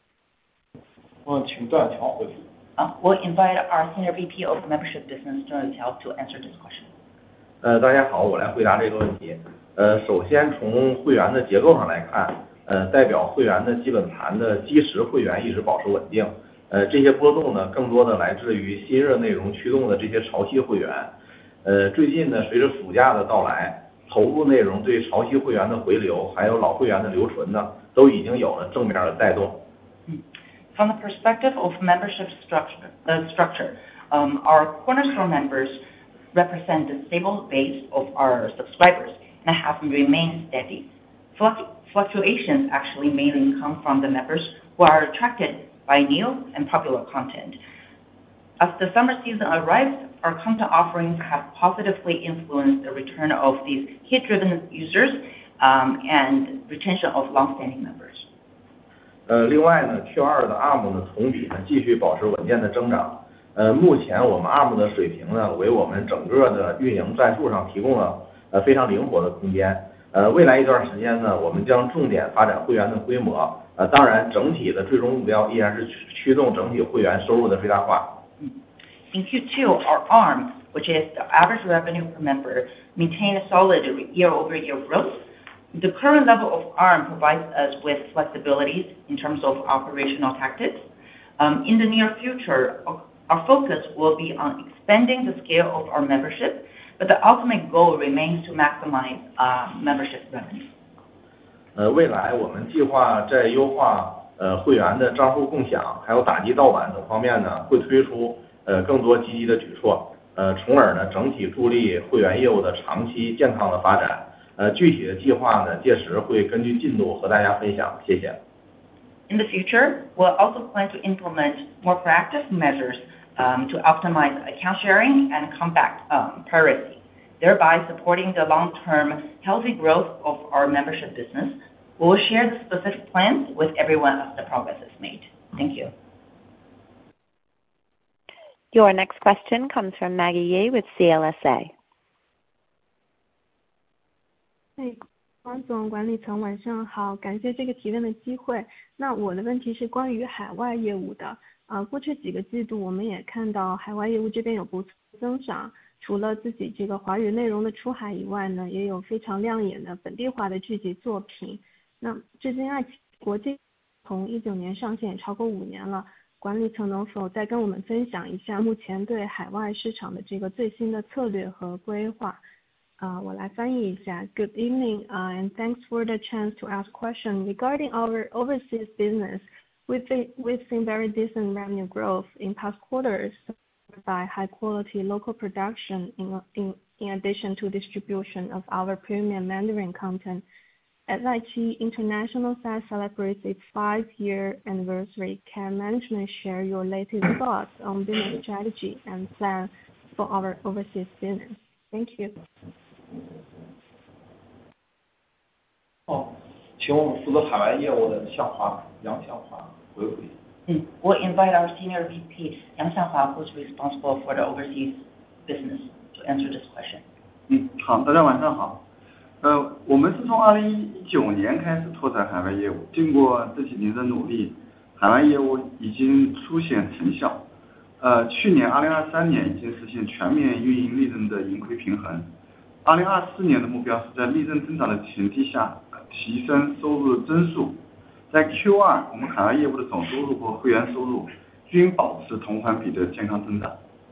请段乔回复。 We'll invite our Senior VP of Membership Business, Zhang Qiao, to answer this question. 大家好，我来回答这个问题。首先从会员的结构上来看，代表会员的基本盘的基石会员一直保持稳定。这些波动呢，更多的来自于新热内容驱动的这些潮汐会员。最近呢，随着暑假的到来，头部内容对潮汐会员的回流，还有老会员的留存呢，都已经有了正面的带动。 From the perspective of membership structure, our cornerstone members represent the stable base of our subscribers and have remained steady. Fluctuations actually mainly come from the members who are attracted by new and popular content. As the summer season arrives, our content offerings have positively influenced the return of these hit-driven users and retention of long-standing members. 另外呢 ，Q2 的 ARM 呢同比呢继续保持稳健的增长。目前我们 ARM 的水平呢，为我们整个的运营战术上提供了非常灵活的空间。未来一段时间呢，我们将重点发展会员的规模。当然，整体的最终目标依然是驱动整体会员收入的最大化。 In Q2, our ARM, which is the average revenue per member, maintained a solid year-over-year growth. The current level of ARM provides us with flexibilities in terms of operational tactics. In the near future, our focus will be on expanding the scale of our membership, but the ultimate goal remains to maximize membership revenue. 未来我们计划在优化会员的账户共享，还有打击盗版等方面呢，会推出更多积极的举措，从而呢整体助力会员业务的长期健康的发展。 具体的计划呢，届时会根据进度和大家分享。谢谢。 In the future, we'll also plan to implement more proactive measures to optimize account sharing and combat piracy, thereby supporting the long-term healthy growth of our membership business. We will share the specific plans with everyone as the progress is made. Thank you. Your next question comes from Maggie Ye with CLSA. 王总，管理层晚上好，感谢这个提问的机会。那我的问题是关于海外业务的。过去几个季度我们也看到海外业务这边有不错增长，除了自己这个华语内容的出海以外呢，也有非常亮眼的本地化的剧集作品。那至今爱奇艺国际从19年上线也超过5年了，管理层能否再跟我们分享一下目前对海外市场的这个最新的策略和规划？我来翻译一下。Good evening, and thanks for the chance to ask question regarding our overseas business. We've seen very decent revenue growth in past quarters by high quality local production in addition to distribution of our premium Mandarin content. As iQIYI International site celebrates its 5-year anniversary, can management share your latest thoughts on business strategy and plan for our overseas business? Thank you. 请我们负责海外业务的杨向华回复一下。 We'll invite our senior VP Yang Xianghua, who's responsible for the overseas business, to answer this question. 好，大家晚上好。我们是从2019年开始拓展海外业务，经过这几年的努力，海外业务已经初显成效。去年2023年已经实现全面运营利润的盈亏平衡。2024年的目标是在利润增长的前提下提升收入的增速。在 Q2， 我们海外业务的总收入和会员收入均保持同环比的健康增长。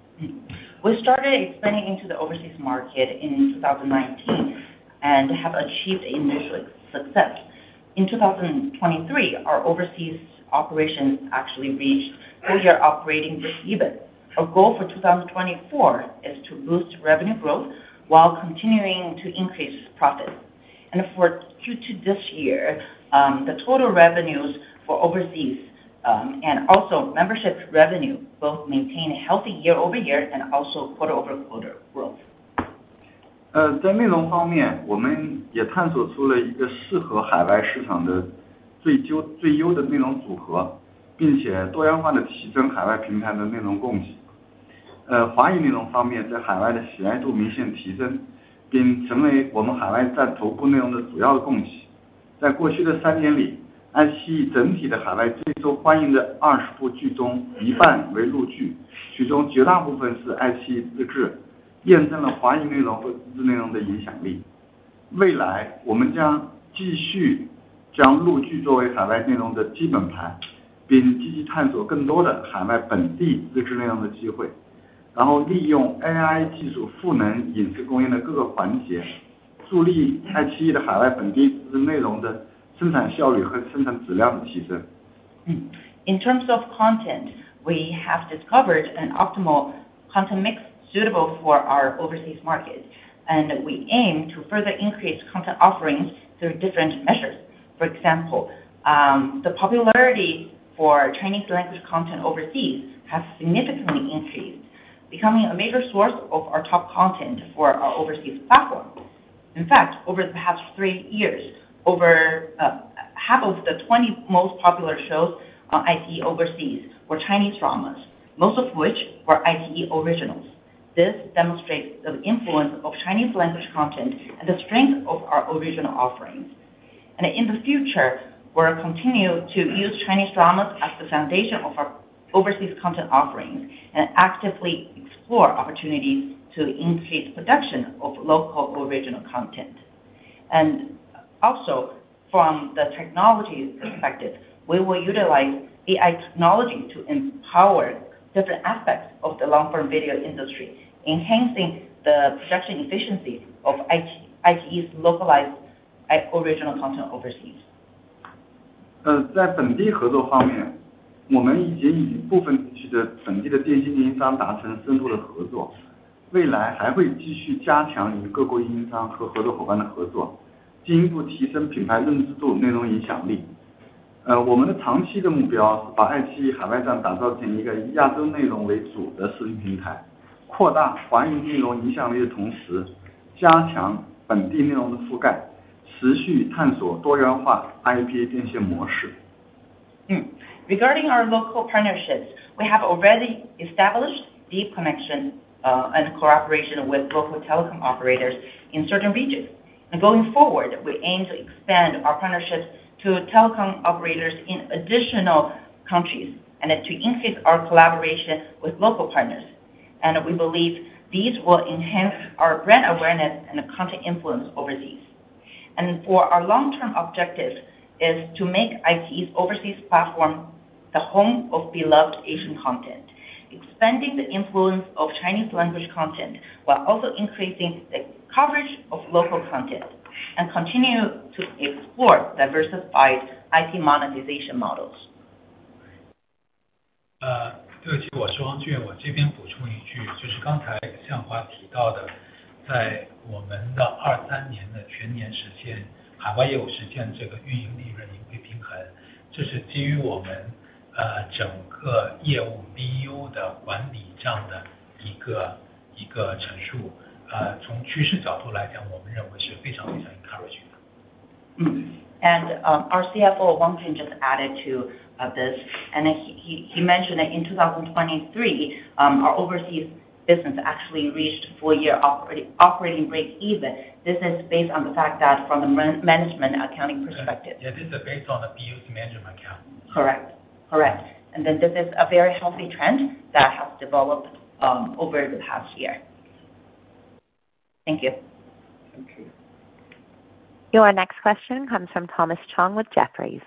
We started expanding into the overseas market in 2019 and have achieved initial success. In 2023, our overseas operations actually reached full-year operating break-even. Our goal for 2024 is to boost revenue growth while continuing to increase profits. And for Q2 this year, the total revenues for overseas and also membership revenue both maintain a healthy year-over-year and also quarter-over-quarter growth. 在内容方面，我们也探索出了一个适合海外市场的最优的内容组合，并且多样化的提升海外平台的内容供给。华语内容方面，在海外的喜爱度明显提升，并成为我们海外站头部内容的主要的供给。在过去的3年里，爱奇艺整体的海外最受欢迎的20部剧中，一半为陆剧，其中绝大部分是爱奇艺自制，验证了华语内容和自制内容的影响力。未来我们将继续将陆剧作为海外内容的基本盘，并积极探索更多的海外本地自制内容的机会，然后利用 AI 技术赋能影视供应的各个环节，助力爱奇艺的海外本地自制内容的生产效率和生产质量的提升。 In terms of content, we have discovered an optimal content mix suitable for our overseas market, and we aim to further increase content offerings through different measures. For example, the popularity for Chinese language content overseas has significantly increased, becoming a major source of our top content for our overseas platform. In fact, over the past 3 years, over half of the 20 most popular shows on iQIYI overseas were Chinese dramas, most of which were iQIYI originals. This demonstrates the influence of Chinese language content and the strength of our original offerings. And in the future, we'll continue to use Chinese dramas as the foundation of our overseas content offerings and actively explore opportunities to increase production of local original content. And also, from the technology perspective, we will utilize AI technology to empower different aspects of the long-form video industry, enhancing the production efficiency of iQIYI's localized original content overseas. 在本地合作方面，我们已经与部分地区的本地的电信运营商达成深度的合作。 未来还会继续加强与各国运营商和合作伙伴的合作，进一步提升品牌认知度、内容影响力。我们的长期的目标是把iQIYI海外站打造成一个以亚洲内容为主的视频平台，扩大华语内容影响力的同时，加强本地内容的覆盖，持续探索多元化 IP 变现模式。 Regarding our local partnerships, we have already established deep connection and cooperation with local telecom operators in certain regions. And going forward, we aim to expand our partnerships to telecom operators in additional countries and to increase our collaboration with local partners. And we believe these will enhance our brand awareness and content influence overseas. And for our long-term objective is to make iQIYI's overseas platform the home of beloved Asian content, expanding the influence of Chinese language content while also increasing the coverage of local content, and continue to explore diversified IP monetization models. 对不起，我是王俊，我这边补充一句，就是刚才向华提到的，在我们的23年的全年实现海外业务实现这个运营利润盈亏平衡，这是基于我们整个业务 BU 的管理账的一个陈述。从趋势角度来讲，我们认为是非常非常 encouraging 的。 And our CFO Wang Jun just added to this, and he mentioned that in 2023, our overseas business actually reached full-year operating break-even. This is based on the fact that from the management accounting perspective. Yeah, this is based on the BU's management account. Correct. And then this is a very healthy trend that has developed over the past year. Thank you. Thank you. Your next question comes from Thomas Chong with Jefferies.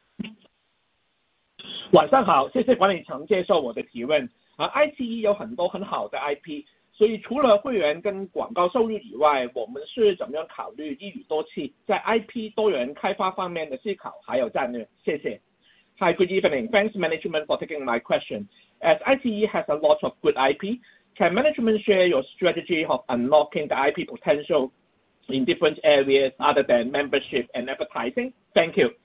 晚上好，谢谢管理层接受我的提问。iQIYI 有很多很好的 IP， 所以除了会员跟广告收入以外，我们是怎么样考虑一语多器，在 IP 多元开发方面的思考还有战略？谢谢。Hi, good evening. Thanks management for taking my question. As iQIYI has a lot of good IP, can management share your strategy of unlocking the IP potential in different areas other than membership and advertising? Thank you.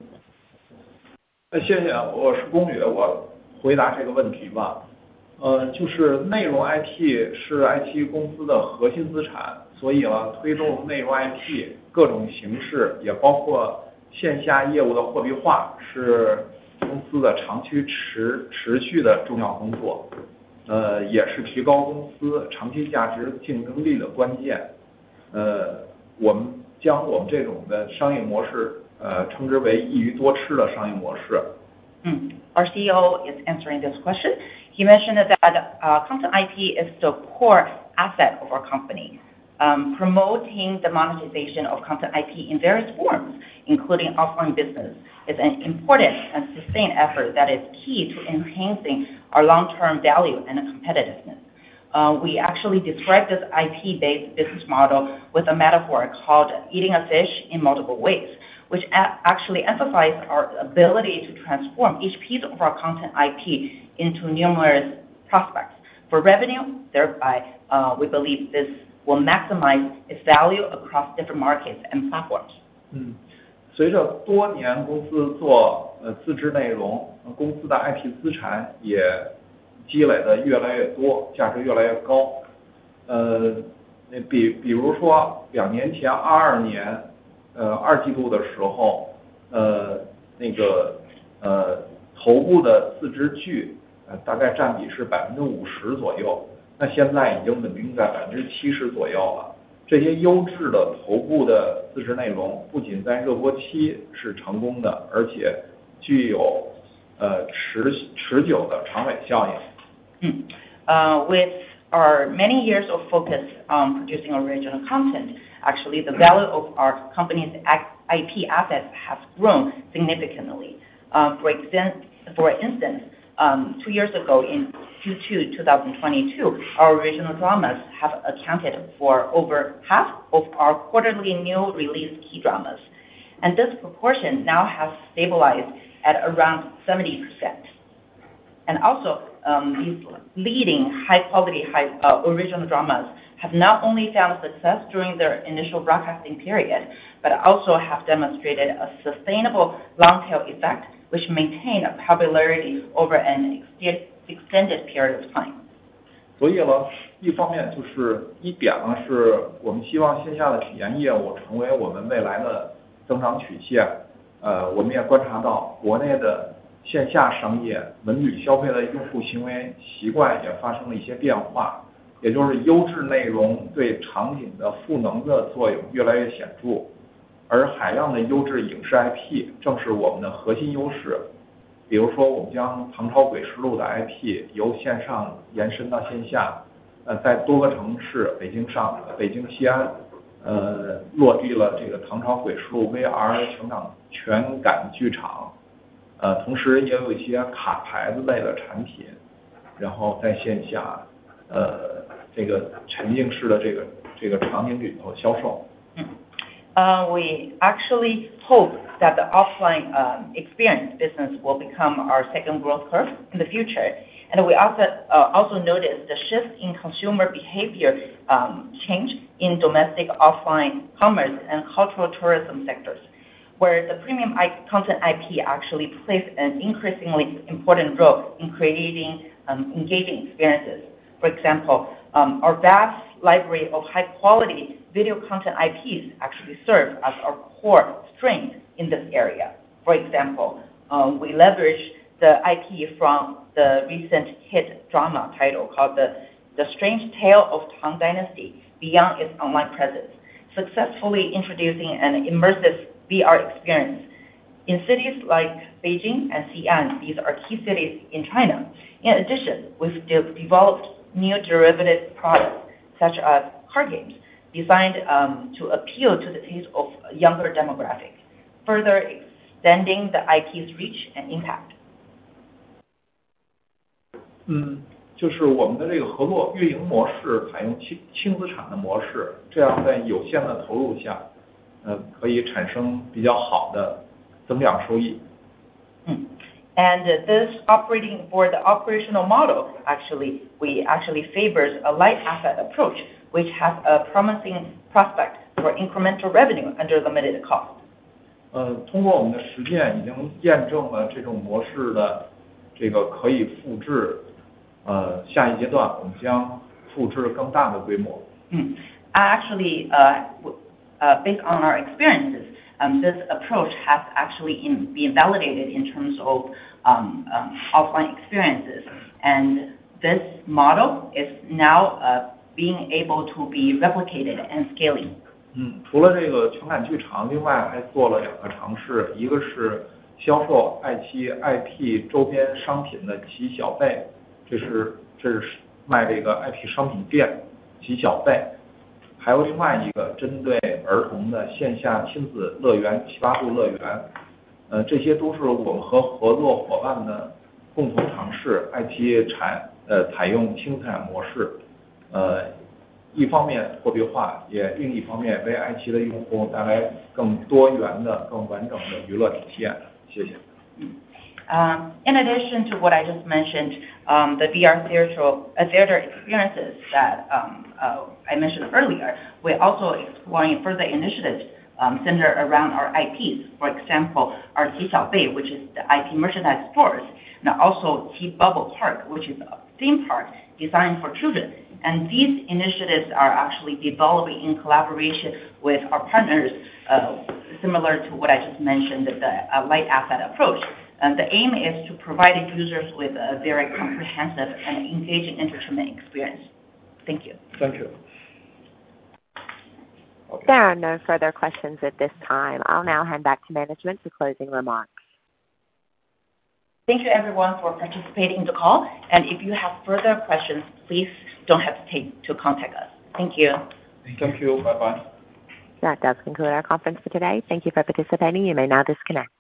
谢谢，我是龚宇，我回答这个问题吧。就是内容 IP 是iQIYI公司的核心资产，所以呢，推动内容 IP 各种形式，也包括线下业务的货币化，是公司的长期持续的重要工作。也是提高公司长期价值竞争力的关键。我们将我们这种的商业模式，称之为一鱼多吃的商业模式。 Our CEO is answering this question. He mentioned that content IP is the core asset of our company. Promoting the monetization of content IP in various forms, including offline business, is an important and sustained effort that is key to enhancing our long-term value and competitiveness. We actually describe this IP-based business model with a metaphor called eating a fish in multiple ways, which actually emphasizes our ability to transform each piece of our content IP into numerous prospects for revenue. Thereby, we believe this will maximize its value across different markets and platforms. 随着多年公司做自制内容，公司的 IP 资产也积累的越来越多，价值越来越高。比如说2年前22年2季度的时候，头部的自制剧大概占比是50%左右，那现在已经稳定在70%左右了。这些优质的头部的自制内容，不仅在热播期是成功的，而且具有持久的长尾效应。 With our many years of focus on producing original content, actually the value of our company's IP assets has grown significantly. For instance, 2 years ago in Q2 2022, our original dramas have accounted for over half of our quarterly new release key dramas, and this proportion now has stabilized at around 70%. And also, these leading high-quality original dramas have not only found success during their initial broadcasting period, but also have demonstrated a sustainable long-tail effect, which maintain a popularity over an extended period of time. 所以呢，一方面就是一点呢，是我们希望线下的体验业务成为我们未来的增长曲线。我们也观察到国内的线下商业文旅消费的用户行为习惯也发生了一些变化，也就是优质内容对场景的赋能的作用越来越显著，而海量的优质影视 IP 正是我们的核心优势。比如说，我们将唐朝诡事录的 IP 由线上延伸到线下，在多个城市，北京、西安，落地了这个唐朝诡事录 VR 全感剧场，同时也有一些卡牌子类的产品，然后在线下，这个沉浸式的这个场景里头销售。 We actually hope that the offline experience business will become our second growth curve in the future. And we also noticed the shift in consumer behavior change in domestic offline commerce and cultural tourism sectors, where the premium content IP actually plays an increasingly important role in creating engaging experiences. For example, our vast library of high-quality video content IPs actually serve as our core strength in this area. For example, we leverage the IP from the recent hit drama title called The Strange Tale of Tang Dynasty beyond its online presence, successfully introducing an immersive VR experience. In cities like Beijing and Xi'an, these are key cities in China. In addition, we've developed new derivative products such as card games designed to appeal to the taste of younger demographic, further extending the IP's reach and impact. 就是我们的这个合作运营模式采用轻资产的模式，这样在有限的投入下，可以产生比较好的增长收益。 And this for the operational model, we favors a light asset approach, which has a promising prospect for incremental revenue under limited cost. 通过我们的实践，已经验证了这种模式的这个可以复制。下一阶段我们将复制更大的规模。 Actually, based on our experiences, this approach has actually been validated in terms of offline experiences, and this model is now being able to be replicated and scaling. 除了这个全感剧场，另外还做了2个尝试，一个是销售爱奇艺 IP 周边商品的奇小贝，这是卖这个 IP 商品店奇小贝。还有另外一个针对儿童的线下亲子乐园七八度乐园，这些都是我们和合作伙伴的共同尝试。爱奇艺采用轻资产模式，一方面货币化，也另一方面为爱奇艺的用户带来更多元的、更完整的娱乐体验。谢谢。 In addition to what I just mentioned, the VR theater experiences that I mentioned earlier, we're also exploring further initiatives centered around our IPs. For example, our Qi Xiaobei, which is the IP merchandise stores, and also Qi Bubble Park, which is a theme park designed for children. And these initiatives are actually developing in collaboration with our partners, similar to what I just mentioned, the light asset approach. And the aim is to provide users with a very comprehensive and engaging entertainment experience. Thank you. Thank you. Okay. There are no further questions at this time. I'll now hand back to management for closing remarks. Thank you everyone for participating in the call. And if you have further questions, please don't hesitate to contact us. Thank you. Thank you. Bye-bye. That does conclude our conference for today. Thank you for participating. You may now disconnect.